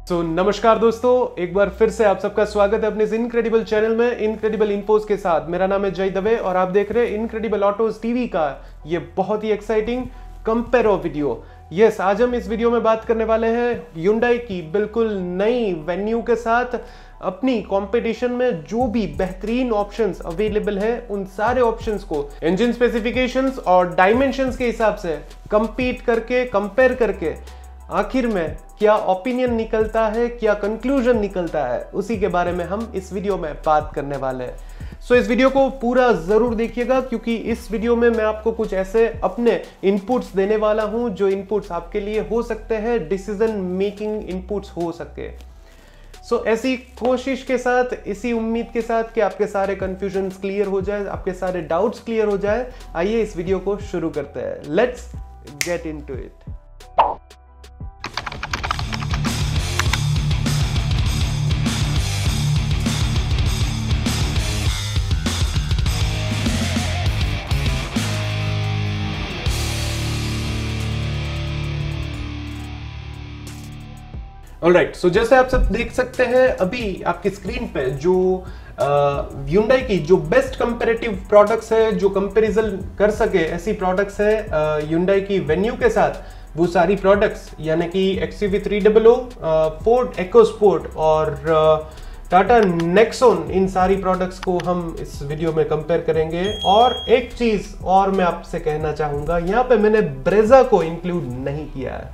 नमस्कार दोस्तों, एक बार फिर से आप सबका स्वागत है अपने इस इनक्रेडिबल चैनल में इनक्रेडिबल इन्फोस के साथ। मेरा नाम है जय दवे और आप देख रहे हैं इनक्रेडिबल ऑटोज टीवी का ये बहुत ही एक्साइटिंग कंपेरो वीडियो। यस, आज हम इस वीडियो में बात करने वाले हैं Hyundai की बिल्कुल नई वेन्यू के साथ अपनी कंपटीशन में जो भी बेहतरीन ऑप्शंस अवेलेबल है उन सारे ऑप्शंस को इंजन स्पेसिफिकेशंस और डायमेंशंस के हिसाब से कंपीट करके कंपेयर करके आखिर में क्या ओपिनियन निकलता है, क्या कंक्लूजन निकलता है, उसी के बारे में हम इस वीडियो में बात करने वाले हैं। सो इस वीडियो को पूरा जरूर देखिएगा क्योंकि इस वीडियो में मैं आपको कुछ ऐसे अपने इनपुट्स देने वाला हूं जो इनपुट्स आपके लिए हो सकते हैं डिसीजन मेकिंग इनपुट्स हो सके। सो ऐसी कोशिश के साथ, इसी उम्मीद के साथ कि आपके सारे कंफ्यूजन्स क्लियर हो जाए, आपके सारे डाउट्स क्लियर हो जाए, आइए इस वीडियो को शुरू करते हैं। Let's get into it. Alright, so जैसे आप सब देख सकते हैं अभी आपकी स्क्रीन पे जो Hyundai की जो बेस्ट कंपैरेटिव प्रोडक्ट्स है, जो कंपैरिजन कर सके ऐसी प्रोडक्ट्स है Hyundai की वेन्यू के साथ, वो सारी प्रोडक्ट्स यानी कि XUV300, फोर्ड EcoSport और टाटा नेक्सॉन, इन सारी प्रोडक्ट्स को हम इस वीडियो में कंपेयर करेंगे। और एक चीज और मैं आपसे कहना चाहूंगा, यहाँ पे मैंने ब्रेजा को इंक्लूड नहीं किया है,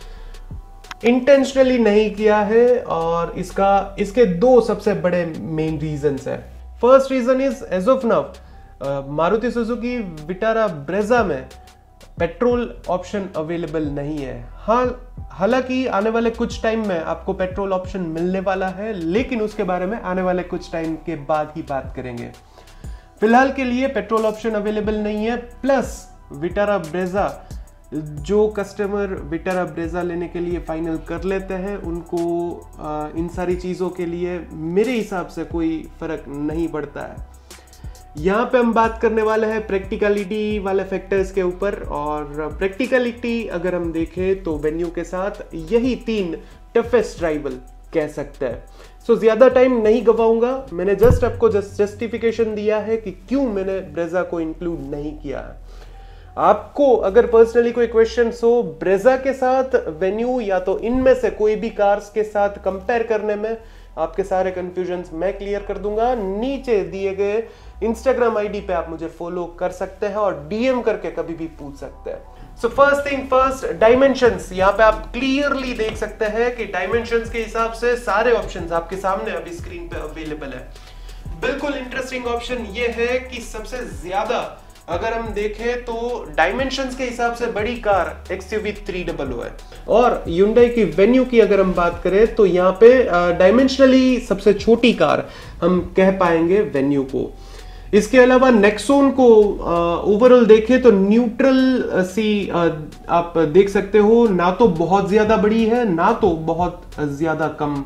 इंटेंशनली नहीं किया है और इसके दो सबसे बड़े मेन रीजंस है। First reason is as of now Maruti Suzuki Vitara Brezza में पेट्रोल ऑप्शन अवेलेबल नहीं है। हालांकि आने वाले कुछ टाइम में आपको पेट्रोल ऑप्शन मिलने वाला है, लेकिन उसके बारे में आने वाले कुछ टाइम के बाद ही बात करेंगे। फिलहाल के लिए पेट्रोल ऑप्शन अवेलेबल नहीं है। प्लस विटारा ब्रेजा, जो कस्टमर विटारा ब्रेजा लेने के लिए फाइनल कर लेते हैं उनको इन सारी चीज़ों के लिए मेरे हिसाब से कोई फर्क नहीं पड़ता है। यहाँ पे हम बात करने वाले हैं प्रैक्टिकलिटी वाले फैक्टर्स के ऊपर, और प्रैक्टिकलिटी अगर हम देखें तो वेन्यू के साथ यही तीन टफेस्ट राइवल कह सकते हैं। सो ज्यादा टाइम नहीं गवाऊंगा, मैंने जस्ट आपको जस्टिफिकेशन दिया है कि क्यों मैंने ब्रेजा को इंक्लूड नहीं किया है। आपको अगर पर्सनली कोई क्वेश्चन हो ब्रेजा के साथ वेन्यू या तो इनमें से कोई भी कार्स के साथ कंपेयर करने में, आपके सारे कंफ्यूजन्स मैं क्लियर कर दूंगा। नीचे दिए गए इंस्टाग्राम आईडी पे आप मुझे फॉलो कर सकते हैं और डीएम करके कभी भी पूछ सकते हैं। So first thing first, dimensions. यहाँ पे आप क्लियरली देख सकते हैं कि डायमेंशंस के हिसाब से सारे ऑप्शंस आपके सामने अभी स्क्रीन पे अवेलेबल है। बिल्कुल इंटरेस्टिंग ऑप्शन ये है कि सबसे ज्यादा अगर हम देखें तो डायमेंशंस के हिसाब से बड़ी कार XUV300 है, और Hyundai की वेन्यू की अगर हम बात करें तो यहाँ पे डायमेंशनली सबसे छोटी कार हम कह पाएंगे वेन्यू को। इसके अलावा नेक्सॉन को ओवरऑल देखें तो न्यूट्रल सी आप देख सकते हो, ना तो बहुत ज्यादा बड़ी है ना तो बहुत ज्यादा कम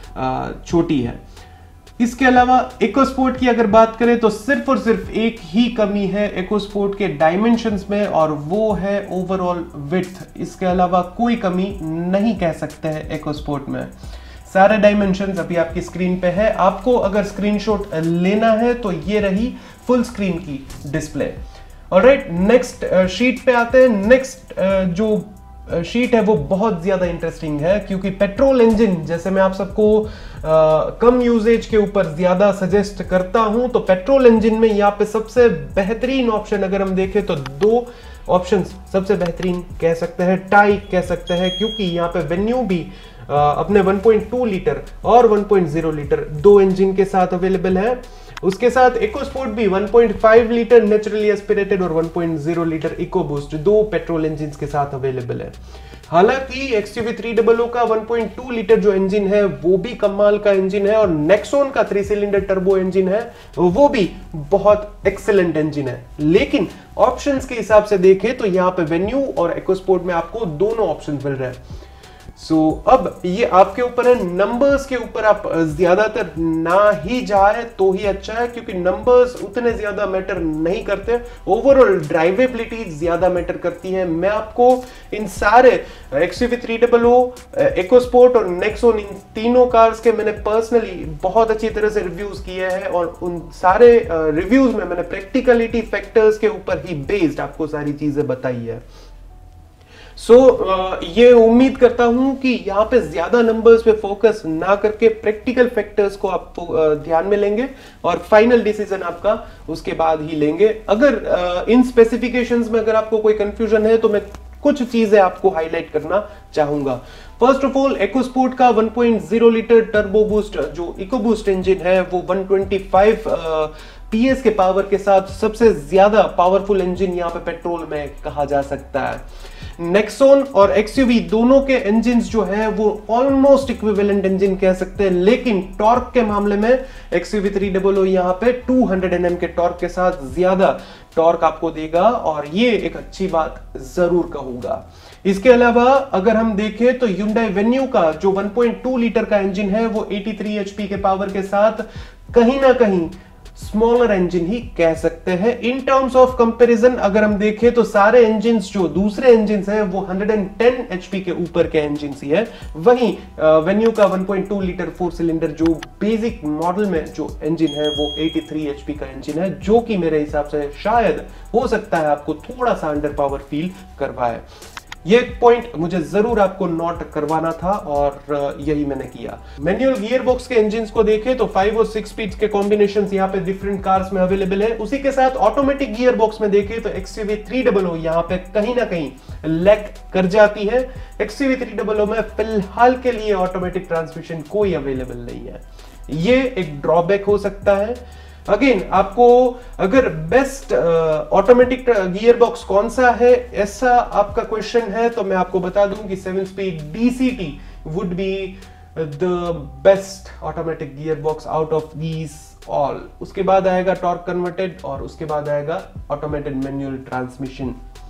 छोटी है। इसके अलावा EcoSport की अगर बात करें तो सिर्फ और सिर्फ एक ही कमी है EcoSport के डायमेंशंस में, और वो है ओवरऑल विड्थ। इसके अलावा कोई कमी नहीं कह सकते हैं EcoSport में। सारे डायमेंशंस अभी आपकी स्क्रीन पे है। आपको अगर स्क्रीनशॉट लेना है तो ये रही फुल स्क्रीन की डिस्प्ले। ऑलराइट, नेक्स्ट शीट पे आते हैं। नेक्स्ट जो शीट है वो बहुत ज्यादा इंटरेस्टिंग है क्योंकि पेट्रोल इंजन, जैसे मैं आप सबको कम यूजेज के ऊपर ज्यादा सजेस्ट करता हूं, तो पेट्रोल इंजन में यहाँ पे सबसे बेहतरीन ऑप्शन अगर हम देखें तो दो ऑप्शंस सबसे बेहतरीन कह सकते हैं, टाई कह सकते हैं, क्योंकि यहाँ पे वेन्यू भी अपने 1.2 लीटर और 1.0 लीटर दो इंजन के साथ अवेलेबल है। उसके साथ EcoSport भी 1.5 लीटर नेचुरली एस्पिरेटेड और 1.0 लीटर EcoBoost दो पेट्रोल इंजन के साथ अवेलेबल है। हालांकि XUV300 का 1.2 लीटर जो इंजन है वो भी कमाल का इंजन है, और नेक्सॉन का 3 सिलेंडर टर्बो इंजन है वो भी बहुत एक्सेलेंट इंजन है। लेकिन ऑप्शंस के हिसाब से देखें तो यहाँ पे वेन्यू और EcoSport में आपको दोनों ऑप्शंस मिल रहे हैं। सो अब ये आपके ऊपर है, नंबर्स के ऊपर आप ज्यादातर ना ही जाए तो ही अच्छा है, क्योंकि नंबर्स उतने ज्यादा मैटर नहीं करते, ओवरऑल ड्राइवेबिलिटी ज्यादा मैटर करती है। मैं आपको इन सारे XUV300, EcoSport और Nexon, इन तीनों कार्स के मैंने पर्सनली बहुत अच्छी तरह से रिव्यूज किए हैं, और उन सारे रिव्यूज में मैंने प्रैक्टिकलिटी फैक्टर्स के ऊपर ही बेस्ड आपको सारी चीजें बताई है। ये उम्मीद करता हूं कि यहाँ पे ज्यादा नंबर्स पे फोकस ना करके प्रैक्टिकल फैक्टर्स को आप ध्यान में लेंगे और फाइनल डिसीजन आपका उसके बाद ही लेंगे। अगर इन स्पेसिफिकेशंस में अगर आपको कोई कंफ्यूजन है तो मैं कुछ चीजें आपको हाईलाइट करना चाहूंगा। फर्स्ट ऑफ ऑल, EcoSport का 1.0 लीटर टर्बो बूस्ट जो EcoBoost इंजन है वो 125 PS के पावर के साथ सबसे ज्यादा पावरफुल इंजन यहाँ पे पेट्रोल में कहा जा सकता है। नेक्सॉन और XUV दोनों के इंजन्स जो है वो ऑलमोस्ट इक्विवेलेंट इंजन कह सकते हैं, लेकिन टॉर्क के मामले में XUV300 यहाँ पे 200 Nm के टॉर्क के साथ ज्यादा टॉर्क आपको देगा, और ये एक अच्छी बात जरूर कहूंगा। इसके अलावा अगर हम देखें तो Hyundai Venue का जो 1.2 लीटर का इंजन है वो 83 HP के पावर के साथ कहीं ना कहीं स्मॉलर इंजन ही कह सकते हैं। इन टर्म्स ऑफ कंपैरिजन अगर हम देखें तो सारे इंजन जो दूसरे इंजन हैं वो 110 HP के ऊपर के इंजन ही है, वहीं वेन्यू का 1.2 लीटर 4 सिलेंडर जो बेसिक मॉडल में जो इंजन है वो 83 HP का इंजन है, जो कि मेरे हिसाब से शायद हो सकता है आपको थोड़ा सा अंडर पावर फील करवाए। ये पॉइंट मुझे जरूर आपको नोट करवाना था और यही मैंने किया। मैनुअल गियर बॉक्स के इंजन्स को देखें तो 5 और 6 स्पीड्स के कॉम्बिनेशंस यहाँ पे डिफरेंट कार्स में अवेलेबल है। उसी के साथ ऑटोमेटिक गियर बॉक्स में देखें तो XUV300 यहाँ पे कहीं ना कहीं लैक कर जाती है। XUV300 में फिलहाल के लिए ऑटोमेटिक ट्रांसमिशन कोई अवेलेबल नहीं है, ये एक ड्रॉबैक हो सकता है। अगेन, आपको अगर बेस्ट ऑटोमेटिक गियर बॉक्स कौन सा है ऐसा आपका क्वेश्चन है तो मैं आपको बता दूं कि 7 speed DCT would be the best automatic gear box out of these all. उसके बाद आएगा टॉर्क कन्वर्टेड और उसके बाद आएगा automated manual transmission.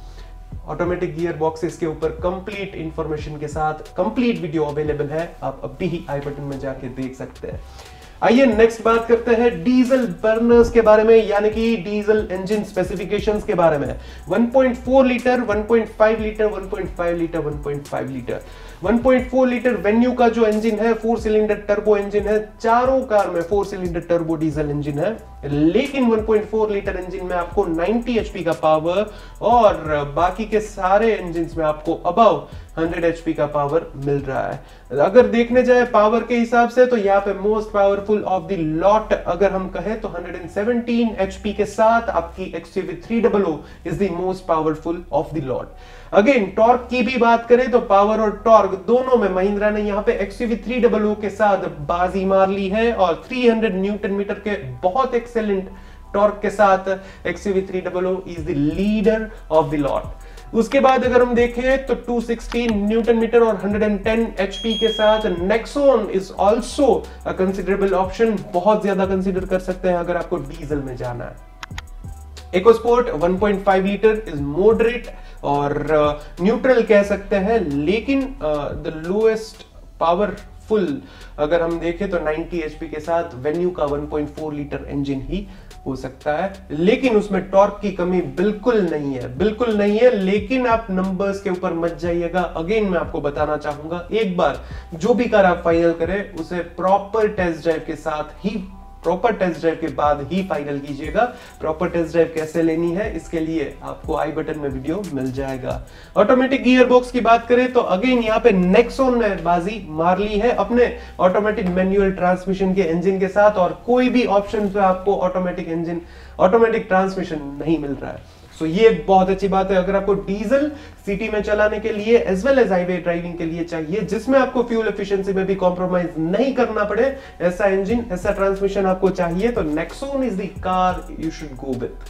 Automatic gear boxes के ऊपर कंप्लीट इंफॉर्मेशन के साथ कंप्लीट वीडियो अवेलेबल है, आप अभी ही आई बटन में जाके देख सकते हैं। आइए नेक्स्ट बात करते हैं डीजल बर्नर्स के बारे में, यानी कि डीजल इंजन स्पेसिफिकेशंस के बारे में। 1.4 litre, 1.5 litre, 1.5 litre, 1.5 litre. 1.4 litre Venue का जो इंजन है 4 सिलेंडर टर्बो इंजन है, चारों कार में 4 सिलेंडर टर्बो डीजल इंजन है, लेकिन 1.4 लीटर इंजन में आपको 90 HP का पावर और बाकी के सारे इंजन में आपको अबव 100 HP का पावर मिल रहा है। अगर देखने जाए पावर के हिसाब से तो यहाँ पे most powerful of the lot अगर हम कहें तो 117 HP के साथ आपकी XUV300 is the most powerful of the lot. Again, torque की भी बात करें तो पावर और टॉर्क दोनों में महिंद्रा ने यहाँ पे XUV300 के साथ बाजी मार ली है, और 300 न्यूटन मीटर के बहुत एक्सेलेंट टॉर्क के साथ XUV300 is the leader of the lot. उसके बाद अगर हम देखें तो 216 न्यूटन मीटर और 110 HP के साथ Nexon is also a considerable option, बहुत ज्यादा कंसीडर कर सकते हैं अगर आपको डीजल में जाना है। EcoSport 1.5 लीटर इज मॉडरेट और न्यूट्रल कह सकते हैं, लेकिन द लोएस्ट पावरफुल अगर हम देखें तो 90 HP के साथ वेन्यू का 1.4 लीटर इंजन ही हो सकता है, लेकिन उसमें टॉर्क की कमी बिल्कुल नहीं है, बिल्कुल नहीं है। लेकिन आप नंबर्स के ऊपर मत जाइएगा। अगेन मैं आपको बताना चाहूंगा, एक बार जो भी कार आप फाइनल करें उसे प्रॉपर टेस्ट ड्राइव के साथ ही, प्रॉपर टेस्ट ड्राइव के बाद ही फाइनल कीजिएगा। प्रॉपर टेस्ट ड्राइव कैसे लेनी है इसके लिए आपको आई बटन में वीडियो मिल जाएगा। ऑटोमेटिक गियर बॉक्स की बात करें तो अगेन यहाँ पे नेक्सॉन ने बाजी मार ली है अपने ऑटोमेटिक मैनुअल ट्रांसमिशन के इंजन के साथ, और कोई भी ऑप्शन पे आपको ऑटोमेटिक इंजन, ऑटोमेटिक ट्रांसमिशन नहीं मिल रहा है। सो ये बहुत अच्छी बात है। अगर आपको डीजल सिटी में चलाने के लिए as well as highway driving के लिए चाहिए, जिसमें आपको फ्यूल एफिशिएंसी में भी कॉम्प्रोमाइज नहीं करना पड़े, ऐसा इंजन, ऐसा ट्रांसमिशन आपको चाहिए तो Nexon is the car you should go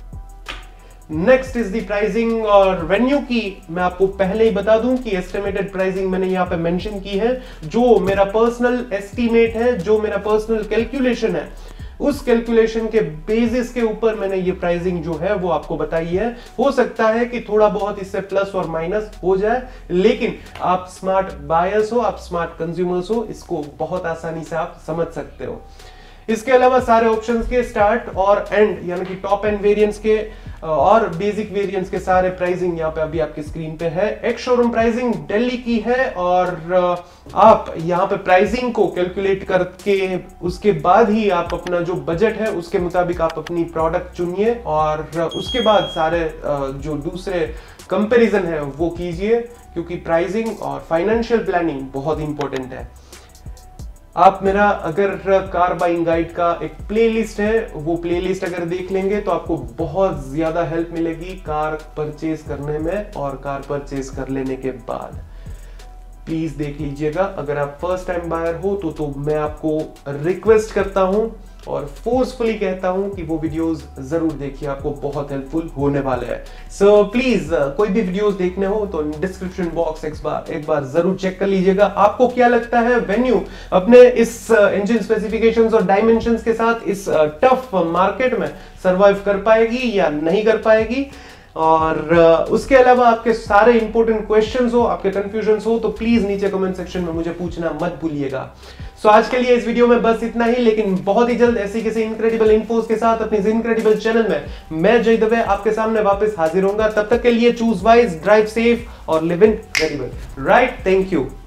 with. Next is the pricing, और वेन्यू की मैं आपको पहले ही बता दूं कि एस्टिमेटेड प्राइसिंग मैंने यहां पे मेंशन की है। जो मेरा पर्सनल एस्टीमेट है, जो मेरा पर्सनल कैलकुलेशन है, उस कैलकुलेशन के बेसिस के ऊपर मैंने ये प्राइसिंग जो है वो आपको बताई है। हो सकता है कि थोड़ा बहुत इससे प्लस और माइनस हो जाए, लेकिन आप स्मार्ट बायर्स हो, आप स्मार्ट कंज्यूमर्स हो, इसको बहुत आसानी से आप समझ सकते हो। इसके अलावा सारे ऑप्शंस के स्टार्ट और एंड यानी कि टॉप एंड वेरिएंट्स के और बेसिक वेरिएंट्स के सारे प्राइसिंग यहाँ पे अभी आपकी स्क्रीन पे है। एक शोरूम प्राइसिंग दिल्ली की है और आप यहाँ पे प्राइसिंग को कैलकुलेट करके उसके बाद ही आप अपना जो बजट है उसके मुताबिक आप अपनी प्रोडक्ट चुनिए और उसके बाद सारे जो दूसरे कंपैरिजन है वो कीजिए, क्योंकि प्राइसिंग और फाइनेंशियल प्लानिंग बहुत इंपॉर्टेंट है। आप मेरा अगर कार बाइंग गाइड का एक प्लेलिस्ट है, वो प्लेलिस्ट अगर देख लेंगे तो आपको बहुत ज्यादा हेल्प मिलेगी कार परचेज करने में और कार परचेज कर लेने के बाद। प्लीज देख लीजिएगा। अगर आप फर्स्ट टाइम बायर हो तो मैं आपको रिक्वेस्ट करता हूं और फोर्सफुली कहता हूं कि वो वीडियोस जरूर देखिए, आपको बहुत हेल्पफुल होने वाले हैं। सो प्लीज कोई भी वीडियोस देखने हो तो डिस्क्रिप्शन बॉक्स एक बार जरूर चेक कर लीजिएगा। आपको क्या लगता है वेन्यू अपने इस इंजन स्पेसिफिकेशंस और डायमेंशंस के साथ इस टफ मार्केट में सरवाइव कर पाएगी या नहीं कर पाएगी? और उसके अलावा आपके सारे इंपॉर्टेंट क्वेश्चंस हो, आपके कंफ्यूजन्स हो तो प्लीज नीचे कमेंट सेक्शन में मुझे पूछना मत भूलिएगा। सो आज के लिए इस वीडियो में बस इतना ही, लेकिन बहुत ही जल्द ऐसी किसी इनक्रेडिबल इन्फोस के साथ अपने इनक्रेडिबल चैनल में मैं जय दवे आपके सामने वापस हाजिर होऊंगा। तब तक के लिए चूज वाइज, ड्राइव सेफ और live incredible. Right, thank you.